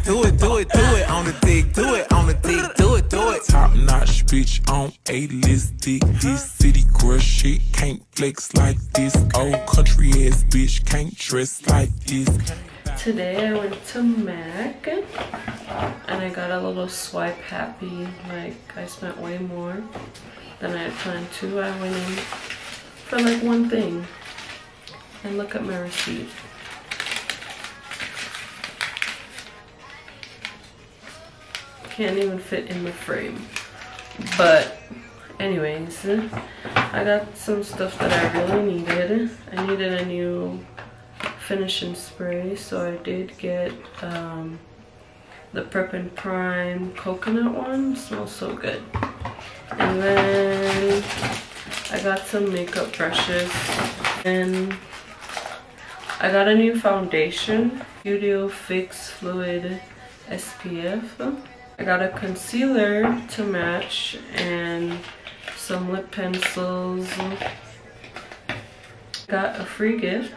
do it, do it, do it. On the dick, do it, on the dick, do it, do it. Top notch bitch on A-list dick. This city girl shit can't flex like this. Old country ass bitch can't dress like this. Today I went to Mac and I got a little swipe happy. Like, I spent way more than I had planned to. I went in for like one thing. And look at my receipt. Can't even fit in the frame. But anyways, I got some stuff that I really needed. I needed a new finishing spray, so I did get the Prep and Prime coconut one. It smells so good. And then I got some makeup brushes, and I got a new foundation, Studio Fix Fluid SPF. I got a concealer to match and some lip pencils. Got a free gift.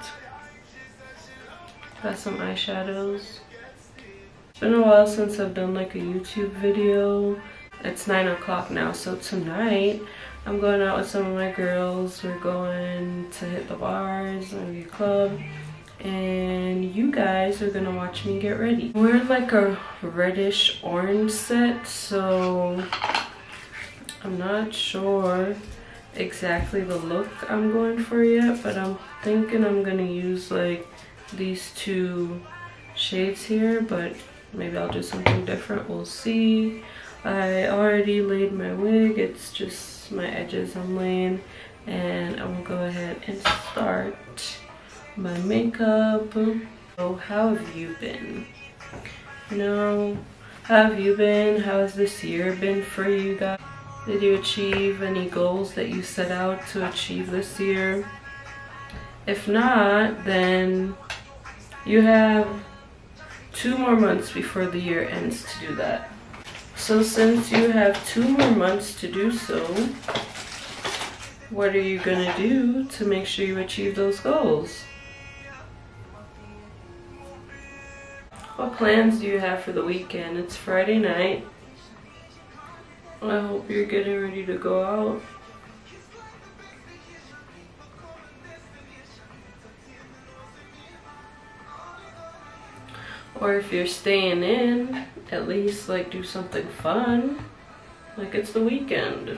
Got some eyeshadows. It's been a while since I've done like a YouTube video. It's 9 o'clock now, so tonight I'm going out with some of my girls. We're going to hit the bars, maybe a club, and you guys are gonna watch me get ready. I'm wearing like a reddish orange set, so I'm not sure exactly the look I'm going for yet, but I'm thinking I'm gonna use like these two shades here, but maybe I'll do something different. We'll see. I already laid my wig. It's just my edges I'm laying, and I'm gonna go ahead and start my makeup. So how have you been? You know, how have you been? How has this year been for you guys? Did you achieve any goals that you set out to achieve this year? If not, then you have 2 more months before the year ends to do that. So since you have 2 more months to do so, what are you gonna do to make sure you achieve those goals? What plans do you have for the weekend? It's Friday night. I hope you're getting ready to go out. Or if you're staying in, at least like do something fun. Like, it's the weekend.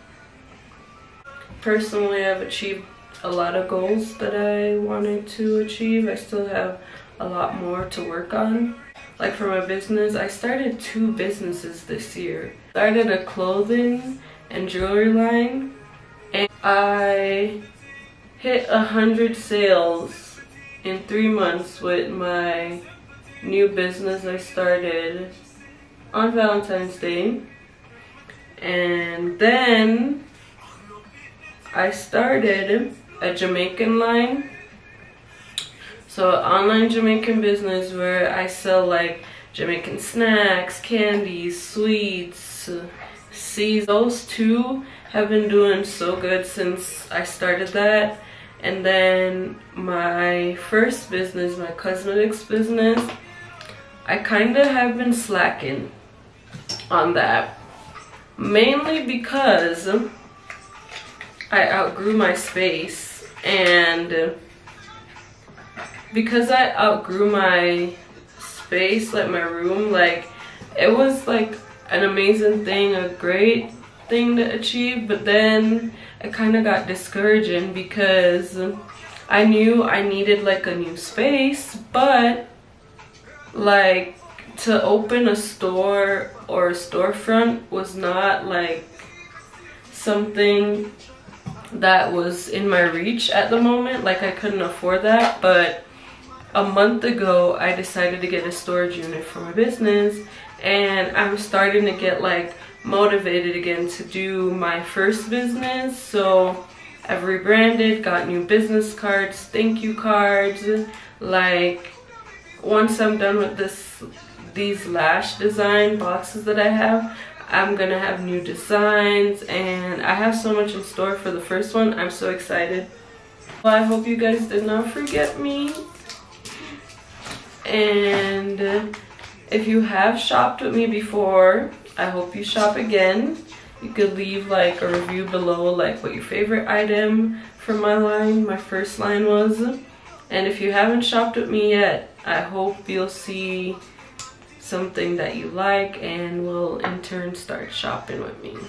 Personally, I've achieved a lot of goals that I wanted to achieve. I still have a lot more to work on. Like for my business, I started 2 businesses this year. Started a clothing and jewelry line, and I hit 100 sales in 3 months with my new business I started on Valentine's Day. And then I started a Jamaican line. So an online Jamaican business where I sell like Jamaican snacks, candies, sweets, seeds. Those 2 have been doing so good since I started that. And then my first business, my cosmetics business, I kind of have been slacking on that. Mainly because I outgrew my space, and because I outgrew my space, like my room, like it was like an amazing thing, a great thing to achieve, but then it kind of got discouraging because I knew I needed like a new space, but like to open a store or a storefront was not like something that was in my reach at the moment. Like, I couldn't afford that. But a month ago I decided to get a storage unit for my business, and I'm starting to get like motivated again to do my first business. So I've rebranded, got new business cards, thank you cards. Like, once I'm done with these lash design boxes that I have, I'm gonna have new designs, and I have so much in store for the first one. I'm so excited. Well, I hope you guys did not forget me. And If you have shopped with me before, I hope you shop again. You could leave like a review below, like what your favorite item from my line, my first line was. And if you haven't shopped with me yet, I hope you'll see something that you like and will in turn start shopping with me.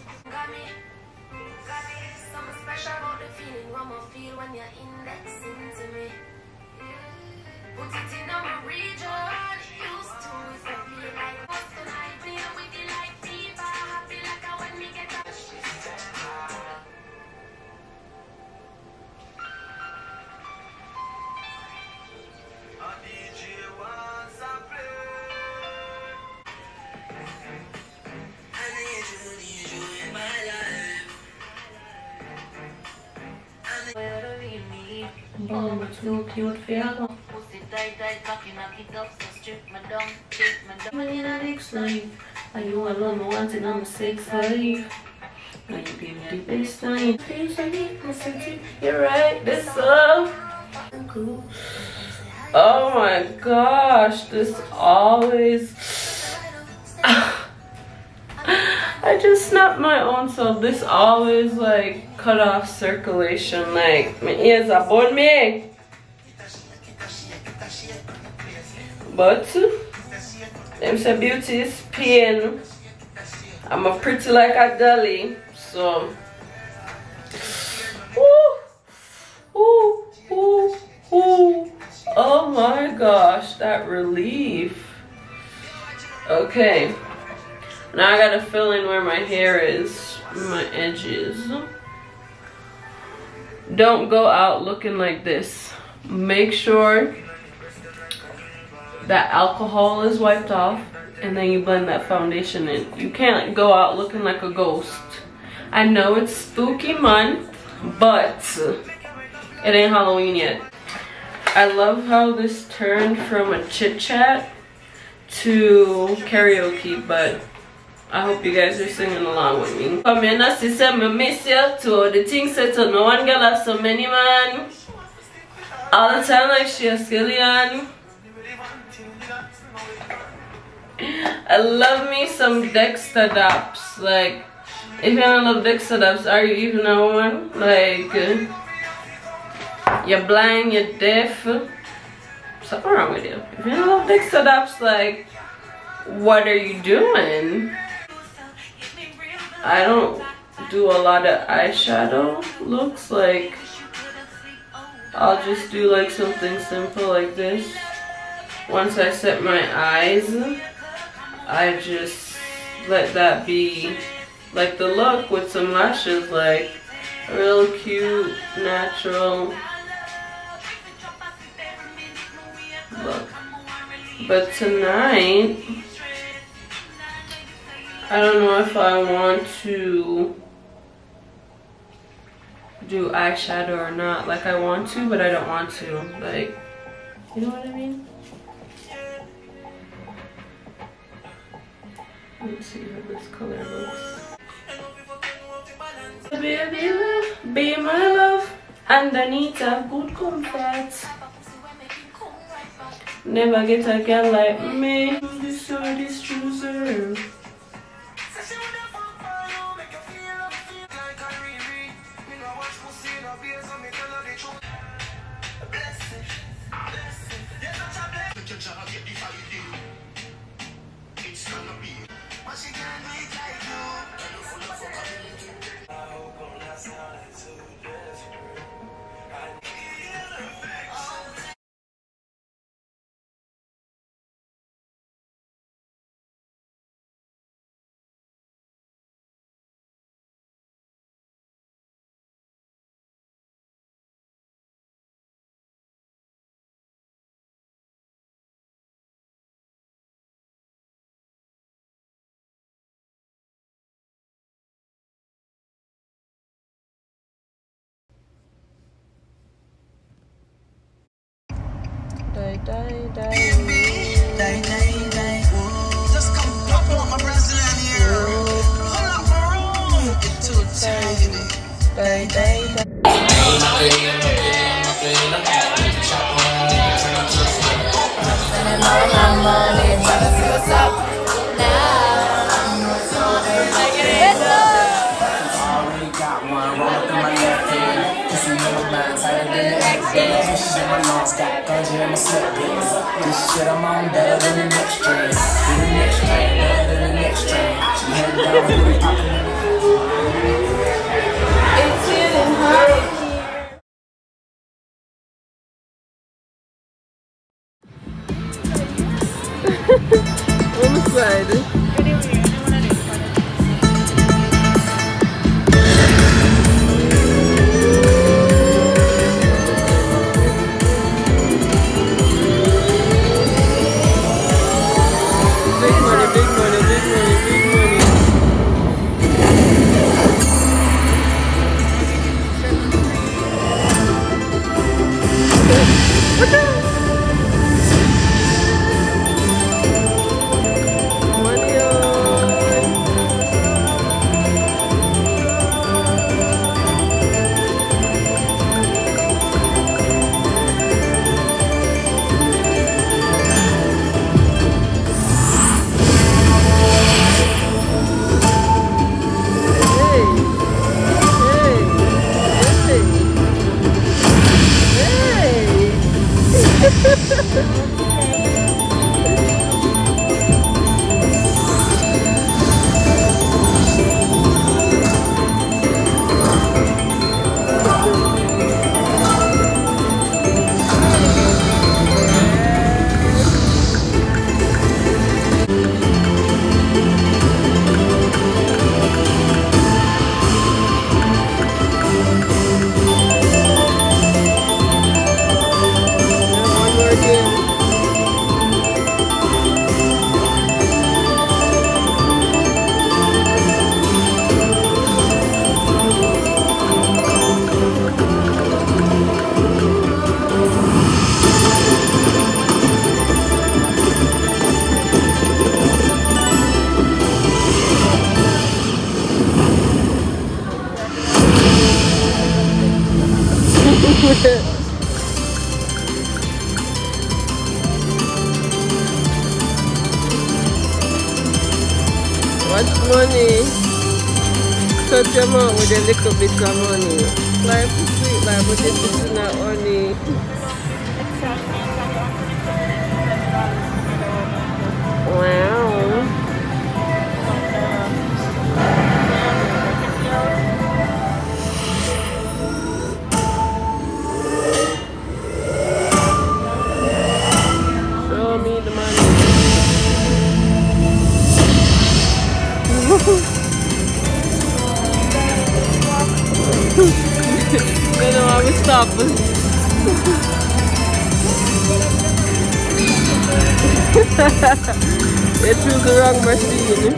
Too cute for you. Are you alone wanting on the 6th life? Now you give me the baseline. You're right, this song. Oh my gosh, this always. I just snapped my own self. This always like cut off circulation. Like my ears are burn me. But them say beauty is pain. I'm a pretty like a dolly, so. Ooh, ooh, ooh, ooh. Oh my gosh, that relief. Okay. Now I gotta fill in where my hair is, my edges. Don't go out looking like this. Make sure that alcohol is wiped off and then you blend that foundation in. You can't go out looking like a ghost. I know it's spooky month, but it ain't Halloween yet. I love how this turned from a chit chat to karaoke, but I hope you guys are singing along with me. Come in, I see some miss you to the things set to no one girl have so many man. All the time like she a skillion. I love me some Dexter Daps. Like, if you don't love Dexter Daps, are you even a woman? Like, you're blind, you're deaf. Something wrong with you. If you don't love Dexter Daps, like, what are you doing? I don't do a lot of eyeshadow looks. Like, I'll just do like something simple like this. Once I set my eyes, I just let that be like the look with some lashes, like a real cute, natural look. But tonight, I don't know if I want to do eyeshadow or not. Like, I want to, but I don't want to. Like, you know what I mean? Let's see how this color looks. Baby love, be my love, underneath of good comfort. Never get a girl like me. This or this chooser. Just come pop up my Brazilian here. Pull up my room. It's too tiny. Spending all my money. got ganja in my slip, bitch. This shit I'm on better than the next train. Than the next train, better than the next train. She headed down with it poppin'. It's getting hot. On the side. What's money? Shut your mouth with a little bit of money. Life is sweet, life, but this is not honey. Wow. Show me the money. They don't want me to stop. They choose the wrong machine.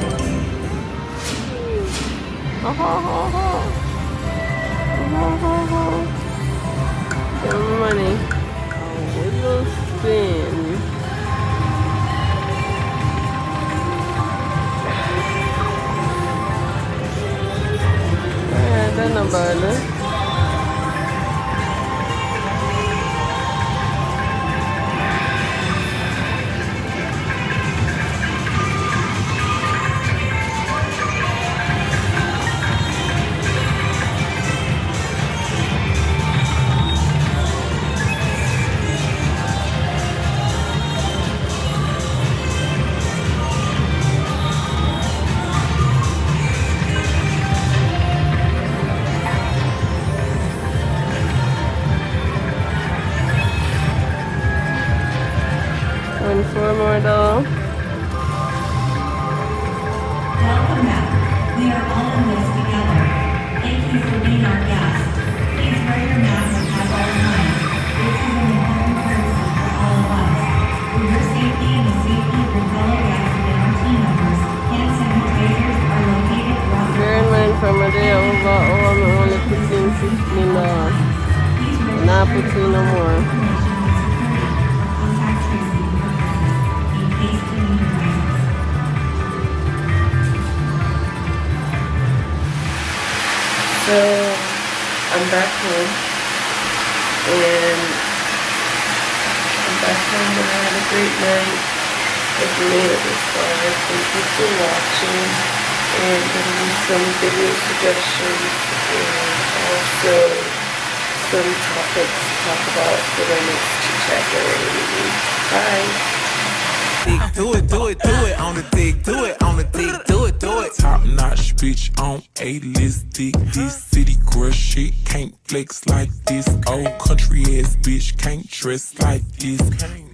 Give me money. We will spin. I don't know about it. One for more though. Welcome back. We are all in this together. Thank you for being our guests. Please wear your mask at all times. This is an important courtesy for all of us. For your safety and the safety of your fellow guests and our team members, hand sanitizers are located throughout the German from a day over only putting $15. Not putting no more. So I'm back home, and I'm back home and I had a great night. If you made it this far, thank you for watching and giving me some video suggestions, and also some topics to talk about for the next chit-chat. Bye. Do it, do it, do it on the dick, do it on the dick, do it, do it. Top notch bitch on A-list dick. This city girl shit can't flex like this. Old country ass bitch can't dress like this.